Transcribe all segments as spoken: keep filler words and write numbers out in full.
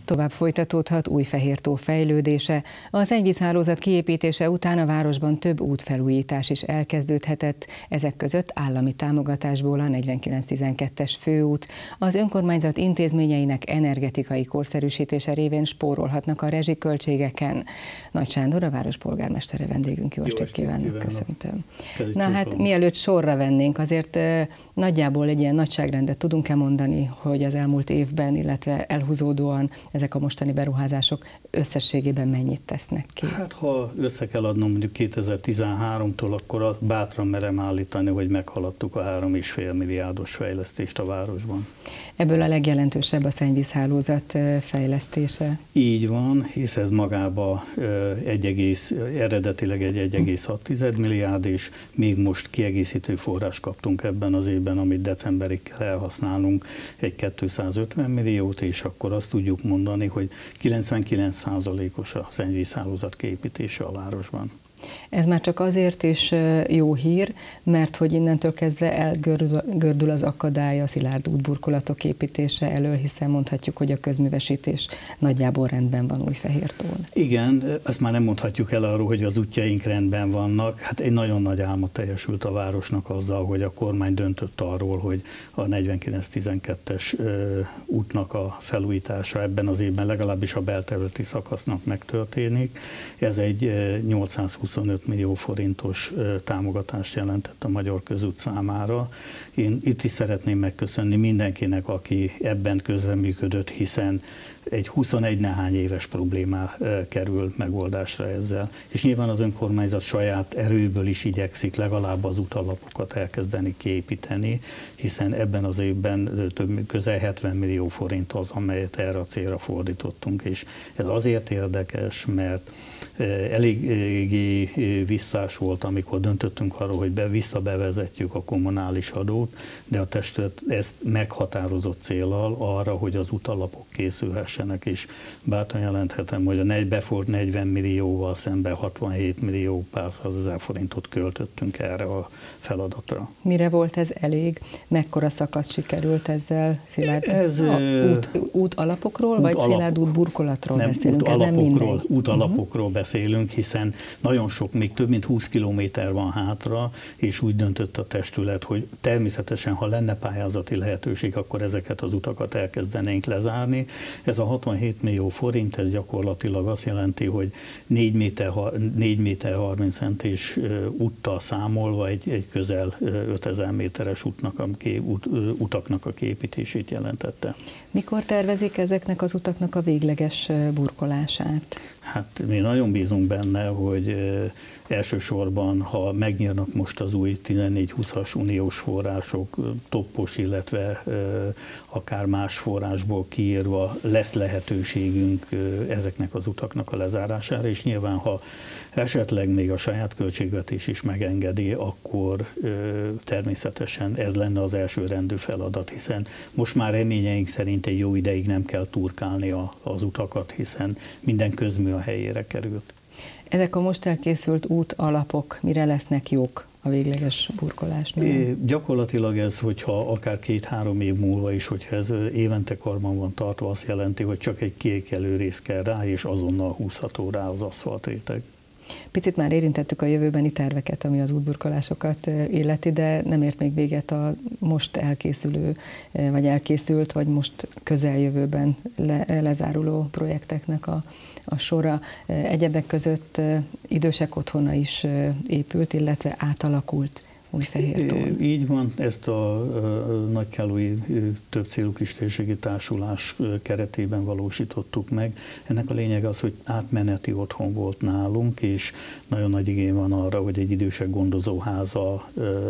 Tovább folytatódhat Újfehértó fejlődése. A szennyvízhálózat kiépítése után a városban több útfelújítás is elkezdődhetett, ezek között állami támogatásból a negyvenkilenc tizenkettes főút. Az önkormányzat intézményeinek energetikai korszerűsítése révén spórolhatnak a rezsiköltségeken. Nagy Sándor, a város polgármestere vendégünk, jó, jó estét kívánok, köszöntöm. Na hát mielőtt sorra vennénk, azért nagyjából egy ilyen nagyságrendet tudunk-e mondani, hogy az elmúlt évben, illetve elhúzódóan ezek a mostani beruházások összességében mennyit tesznek ki? Hát ha össze kell adnom mondjuk kétezer-tizenháromtól, akkor bátran merem állítani, hogy meghaladtuk a három egész öt milliárdos fejlesztést a városban. Ebből a legjelentősebb a szennyvízhálózat fejlesztése? Így van, hisz ez magába egy egész, eredetileg egy egy egész hat milliárd, és még most kiegészítő forrás kaptunk ebben az évben, amit decemberig kell elhasználnunk, egy kétszázötven milliót, és akkor azt tudjuk mondani, hogy kilencvenkilenc százalékos a szennyvízhálózat kiépítése a városban. Ez már csak azért is jó hír, mert hogy innentől kezdve elgördül az akadály a szilárd útburkolatok építése elől, hiszen mondhatjuk, hogy a közművesítés nagyjából rendben van Újfehértón. Igen, ezt már nem mondhatjuk el arról, hogy az útjaink rendben vannak. Hát egy nagyon nagy álma teljesült a városnak azzal, hogy a kormány döntött arról, hogy a negyvenkilenc tizenkettes útnak a felújítása ebben az évben legalábbis a belterületi szakasznak megtörténik. Ez egy nyolcszázhuszonöt millió forintos támogatást jelentett a Magyar Közút számára. Én itt is szeretném megköszönni mindenkinek, aki ebben közreműködött, hiszen egy huszonegy nehány éves problémá kerül megoldásra ezzel. És nyilván az önkormányzat saját erőből is igyekszik legalább az útalapokat elkezdeni kiépíteni, hiszen ebben az évben több, közel hetven millió forint az, amelyet erre a célra fordítottunk. És ez azért érdekes, mert eléggé visszás volt, amikor döntöttünk arról, hogy be, visszabevezetjük a kommunális adót, de a testület ezt meghatározott céllal arra, hogy az utalapok készülhessenek, és bátran jelenthetem, hogy a befolt negyven millióval szemben hatvanhét millió pár százezer forintot költöttünk erre a feladatra. Mire volt ez elég? Mekkora szakasz sikerült ezzel? Szilárd ez, út, út alapokról, út vagy alap, szilárd út burkolatról nem, beszélünk? Út ez alapokról, nem út alapokról uh-huh. beszélünk, hiszen nagyon sok, még több mint húsz kilométer van hátra, és úgy döntött a testület, hogy természetesen, ha lenne pályázati lehetőség, akkor ezeket az utakat elkezdenénk lezárni. Ez a hatvanhét millió forint, ez gyakorlatilag azt jelenti, hogy négy méter harminc centis úttal számolva egy, egy közel ötezer méteres útnak, a, út, utaknak a kiépítését jelentette. Mikor tervezik ezeknek az utaknak a végleges burkolását? Hát mi nagyon bízunk benne, hogy elsősorban, ha megnyílnak most az új tizennégy húszas uniós források, toppos, illetve akár más forrásból kiírva lesz lehetőségünk ezeknek az utaknak a lezárására, és nyilván, ha esetleg még a saját költségvetés is megengedi, akkor természetesen ez lenne az első rendű feladat, hiszen most már reményeink szerint egy jó ideig nem kell turkálni az utakat, hiszen minden közmű a helyére került. Ezek a most elkészült út alapok mire lesznek jók a végleges burkolásnál? É, gyakorlatilag ez, hogyha akár két-három év múlva is, hogyha ez évente karban van tartva, azt jelenti, hogy csak egy kiékelő rész kell rá, és azonnal húzható rá az aszfaltréteg. Picit már érintettük a jövőbeni terveket, ami az útburkolásokat illeti, de nem ért még véget a most elkészülő, vagy elkészült, vagy most közeljövőben le, lezáruló projekteknek a, a sora. Egyebek között idősek otthona is épült, illetve átalakult Újfehértón. Így van, ezt a nagykállói többcélú kistérségi társulás keretében valósítottuk meg. Ennek a lényeg az, hogy átmeneti otthon volt nálunk, és nagyon nagy igény van arra, hogy egy idősek gondozóháza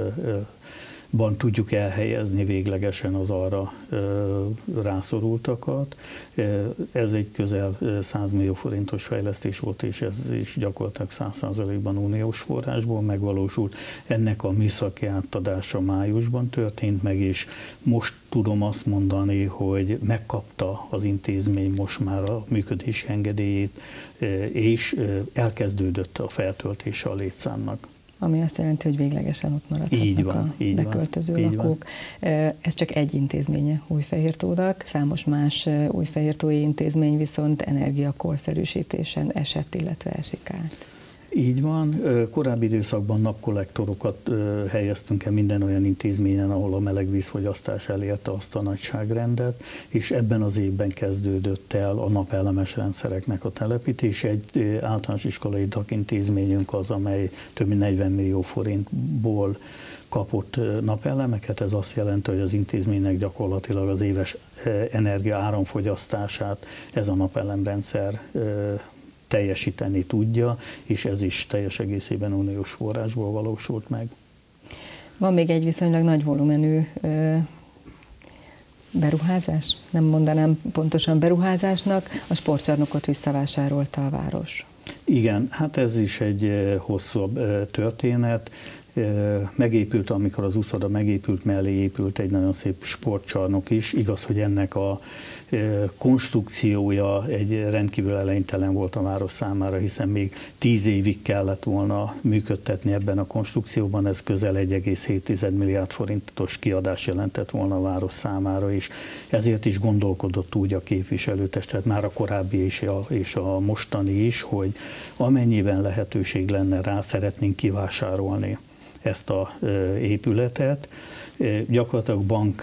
ban tudjuk elhelyezni véglegesen az arra rászorultakat. Ez egy közel száz millió forintos fejlesztés volt, és ez is gyakorlatilag száz százalékban uniós forrásból megvalósult. Ennek a műszaki átadása májusban történt meg, és most tudom azt mondani, hogy megkapta az intézmény most már a működési engedélyét, és elkezdődött a feltöltése a létszámnak. ami azt jelenti, hogy véglegesen ott maradhatnak így van, a így beköltöző van, lakók. Ez csak egy intézménye Újfehértónak, számos más újfehértói intézmény viszont energiakorszerűsítésen esett, illetve esik át. Így van. Korábbi időszakban napkollektorokat helyeztünk el minden olyan intézményen, ahol a melegvízfogyasztás elérte azt a nagyságrendet, és ebben az évben kezdődött el a napelemes rendszereknek a telepítése. Egy általános iskolai takintézményünk az, amely több mint negyven millió forintból kapott napelemeket. Ez azt jelenti, hogy az intézménynek gyakorlatilag az éves energia áramfogyasztását ez a napelemrendszer teljesíteni tudja, és ez is teljes egészében uniós forrásból valósult meg. Van még egy viszonylag nagy volumenű ö, beruházás, nem mondanám pontosan beruházásnak, a sportcsarnokot visszavásárolta a város. Igen, hát ez is egy hosszabb történet. Megépült, amikor az úszoda megépült, mellé épült egy nagyon szép sportcsarnok is. Igaz, hogy ennek a konstrukciója egy rendkívül elejéntelen volt a város számára, hiszen még tíz évig kellett volna működtetni ebben a konstrukcióban, ez közel egy egész hét milliárd forintos kiadás jelentett volna a város számára is. Ezért is gondolkodott úgy a képviselőtestület, már a korábbi és a, és a mostani is, hogy amennyiben lehetőség lenne rá, szeretnénk kivásárolni ezt az épületet. Gyakorlatilag bank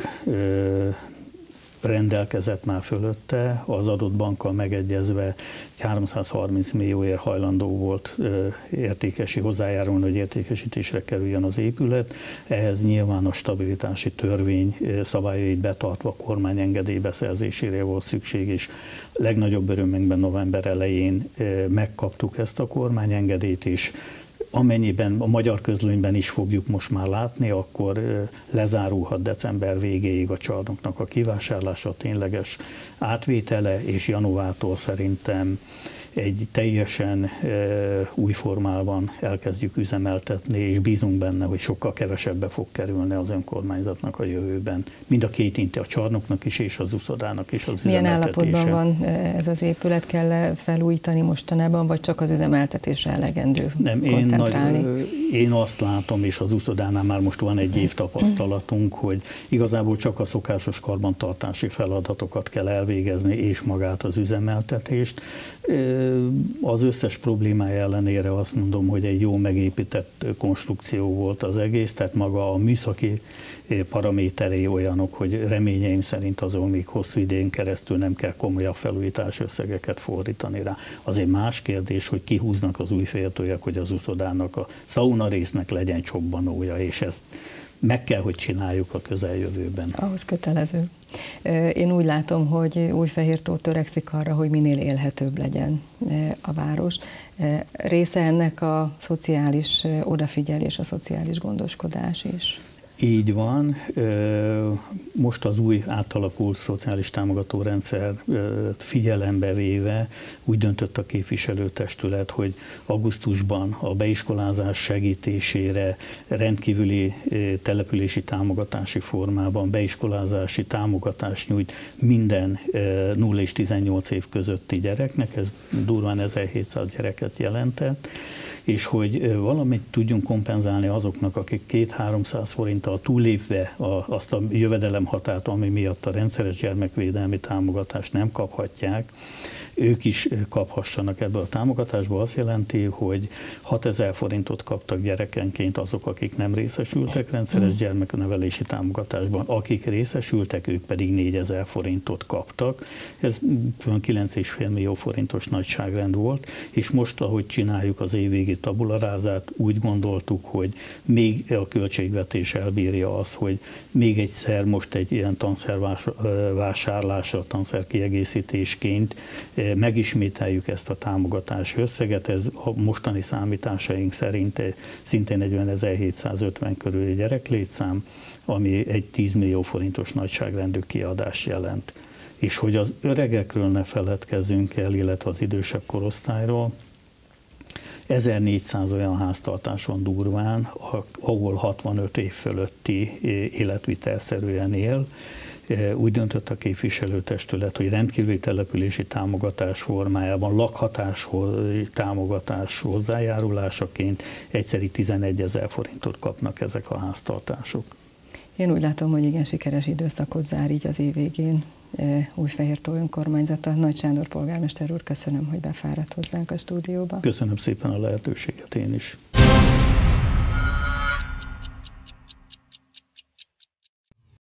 rendelkezett már fölötte, az adott bankkal megegyezve háromszázharminc millióért hajlandó volt értékesi hozzájárulni, hogy értékesítésre kerüljön az épület. Ehhez nyilván a stabilitási törvény szabályait betartva kormány engedélybeszerzésére volt szükség, és legnagyobb örömünkben november elején megkaptuk ezt a kormányengedélyt is. Amennyiben a magyar közlönyben is fogjuk most már látni, akkor lezárulhat december végéig a csarnoknak a kivásárlása, tényleges átvétele, és januártól szerintem egy teljesen új formában elkezdjük üzemeltetni, és bízunk benne, hogy sokkal kevesebbe fog kerülni az önkormányzatnak a jövőben. Mind a két intézmény, a csarnoknak is, és az uszodának is az Milyen üzemeltetése. Milyen állapotban van ez az épület? Kell felújítani mostanában, vagy csak az üzemeltetésre elegendő Nem, koncentrálni? Én, nagy, én azt látom, és az uszodánál már most van egy év tapasztalatunk, hogy igazából csak a szokásos karbantartási feladatokat kell elvégezni, és magát az üzemeltetést. Az összes problémája ellenére azt mondom, hogy egy jó megépített konstrukció volt az egész, tehát maga a műszaki paraméterei olyanok, hogy reményeim szerint azon még hosszú idején keresztül nem kell komolyabb felújítás összegeket fordítani rá. Az egy más kérdés, hogy kihúznak az újfehértóiak, hogy az uszodának a szauna résznek legyen csobbanója, és ezt meg kell, hogy csináljuk a közeljövőben. Ahhoz kötelező. Én úgy látom, hogy Újfehértó törekszik arra, hogy minél élhetőbb legyen a város. Része ennek a szociális odafigyelés, a szociális gondoskodás is. Így van. Most az új átalakult szociális támogatórendszer figyelembe véve úgy döntött a képviselőtestület, hogy augusztusban a beiskolázás segítésére rendkívüli települési támogatási formában beiskolázási támogatást nyújt minden nulla és tizennyolc év közötti gyereknek, ez durván ezerhétszáz gyereket jelentett, és hogy valamit tudjunk kompenzálni azoknak, akik kétszáz-háromszáz forinttal túlépve azt a jövedelemhatárt, ami miatt a rendszeres gyermekvédelmi támogatást nem kaphatják, ők is kaphassanak ebből a támogatásból. Azt jelenti, hogy hatezer forintot kaptak gyerekenként azok, akik nem részesültek rendszeres gyermeknevelési támogatásban, akik részesültek, ők pedig négyezer forintot kaptak. Ez kilenc egész öt millió forintos nagyságrend volt, és most, ahogy csináljuk az évvégi tabularázát, úgy gondoltuk, hogy még a költségvetés elbírja az, hogy még egyszer most egy ilyen tanszervásárlásra, tanszerkiegészítésként megismételjük ezt a támogatási összeget, ez a mostani számításaink szerint szintén egy olyan ezerhétszázötven körüli gyereklétszám, ami egy tíz millió forintos nagyságrendű kiadást jelent. És hogy az öregekről ne feledkezzünk el, illetve az idősebb korosztályról, ezernégyszáz olyan háztartás van durván, ahol hatvanöt év fölötti életvitelszerűen él, úgy döntött a képviselőtestület, hogy rendkívüli települési támogatás formájában lakhatás támogatás hozzájárulásaként egyszeri tizenegyezer forintot kapnak ezek a háztartások. Én úgy látom, hogy igen sikeres időszakot zár így az év végén Újfehértó önkormányzata. Nagy Sándor polgármester úr, köszönöm, hogy befáradt hozzánk a stúdióba. Köszönöm szépen a lehetőséget én is.